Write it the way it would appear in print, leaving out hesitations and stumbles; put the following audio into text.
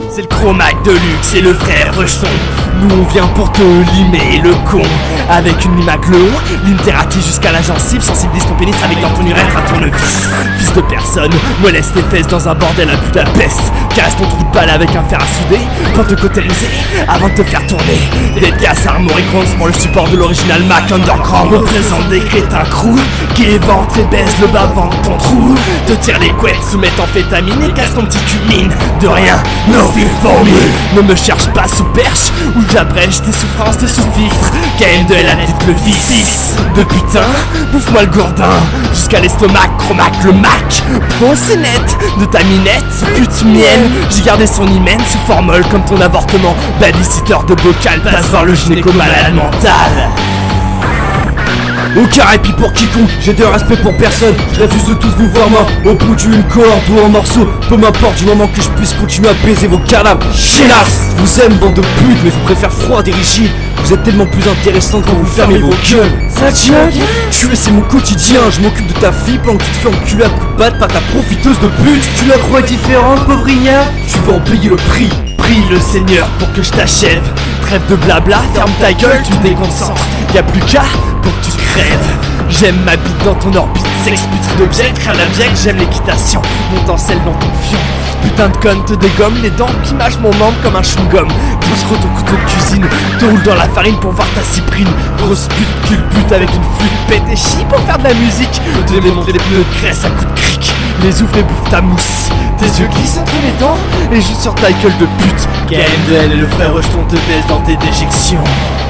C'est le chromac de luxe et le frère Rejeton. Nous on vient pour te limer le con. Avec une limac le long, littératie jusqu'à la gencive. Sensibilise ton pénis avec dans ton urètre à tournevis. Fils de personne, moleste tes fesses dans un bordel à Budapest. Caresse ton trou de balle avec un fer à souder. Pour te cautériser, avant de te faire tourner. Dédicace à Armoricons pour le support de l'original Mac Underground. Représente des crétins crew qui éventrent et baissent le bas-ventre de ton trou. Te tire les couettes, soumettent amphétamine et casse ton petit cul mine. De rien, no feel for me. Ne me cherche pas sous perche ou j'abrège tes souffrances de sous-filtre. KM2 la petite le vice de putain, bouffe-moi le gourdin jusqu'à l'estomac, chromac le Mac. Bon c'est net, de ta minette, pute mienne. J'ai gardé son hymen sous formol comme ton avortement. Babysitter de bocal, passe voir le gynéco malade mental. Aucun répit pour quiconque, j'ai de respect pour personne. Je refuse de tous vous voir moi, au bout d'une corde ou en morceaux. Peu m'importe du moment que je puisse continuer à baiser vos cadavres. Chélas, je vous aime bande de putes, mais je vous préfère froid et rigide. Vous êtes tellement plus intéressant quand vous fermez vos gueules. Ça tient, tuer c'est mon quotidien. Je m'occupe de ta fille pendant que tu te fais enculer à coups de batte par ta profiteuse de pute. Tu la crois différente, pauvre ignare? Tu vas en payer le prix. Prie le Seigneur pour que je t'achève. Trêve de blabla, ferme ta gueule, tu me déconcentres. Y'a plus qu'à pour que tu crèves. J'aime ma bite dans ton orbite, sexe putain d'object, rien d'abject, j'aime l'équitation. Montancelle dans ton fion. Putain de conne te dégomme les dents qui mâchent mon membre comme un chewing-gum. Pousse au couteau de cuisine, te roule dans la farine pour voir ta cyprine. Grosse pute, culbute avec une flûte, pète et chie pour faire de la musique. Te démontrer les pneus de graisse à coups de cric. Les ouvres et bouffe ta mousse. Tes yeux glissent entre mes dents et jouent sur ta gueule de pute. KM2L et le frère Rejeton te baissent dans tes déjections.